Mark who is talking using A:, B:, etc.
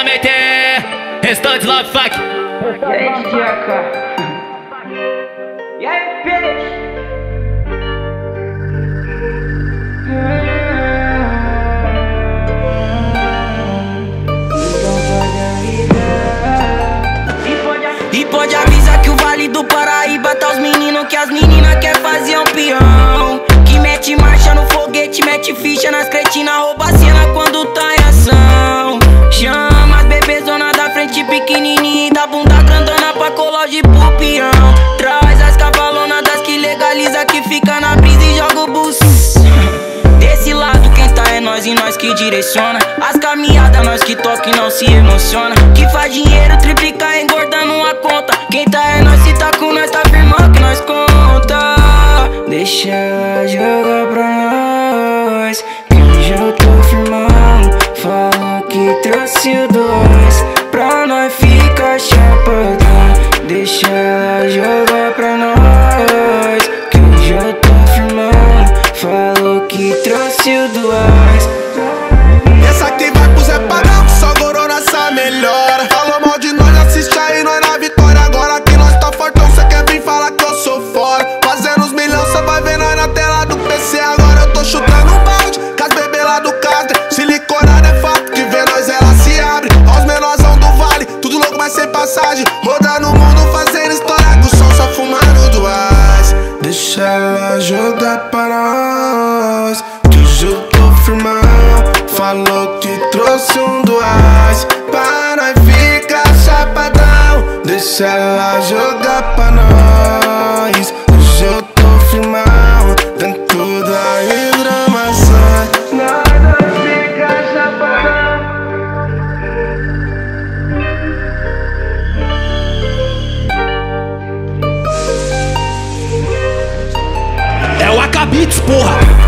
A: MT, restante Love Fuck.
B: E aí, DJ AK? E aí, Pedro?
C: E pode avisar que o Vale do Paraíba tá os meninos que as meninas quer fazer um peão. Que mete marcha no foguete, mete ficha nas cretinas, rouba a cena quando tá em ação. Chama as bebezona da frente pequenininha e da bunda grandona pra colar de pupião. Traz as cavalonas das que legaliza, que fica na brisa e joga o bus. Desse lado quem tá é nós e nós que direciona as caminhadas, nós que toca e não se emociona. Que faz dinheiro triplicar engordando uma conta. Quem tá é nós, se tá com nós, tá firmando que nós conta. Deixa ela jogar pra nós, que hoje eu tô firmando. Falou que trouxe o dois pra nós ficar chapadão. Deixa ela jogar pra nós, que hoje eu tô firmando. Falou que trouxe o dois.
D: Essa aqui vai pro Zé Padrão, que só gorou nessa melhora. Falou mal de nós, assiste aí, nós na vitória. Agora que nós tá fortão, cê quer vir falar que eu sou fora. Fazendo uns milhão, cê vai ver nós na tela do PC. Agora eu tô chutando um balde, com as bebê lá do Castre. Siliconada é fato, que vê nós ela se abre. Aos menorzão do vale, tudo louco, mas sem passagem. Rodando o mundo, fazendo história com o som, só fumando do ice. Deixa ela jogar pra nós, que hoje eu tô firmão. Falou que trouxe um dois pra nós ficar chapadão. Deixa ela jogar pra nós, hoje eu tô firmão. Dentro da hidromaçã, nós fica chapadão.
A: É o AK Beats, porra.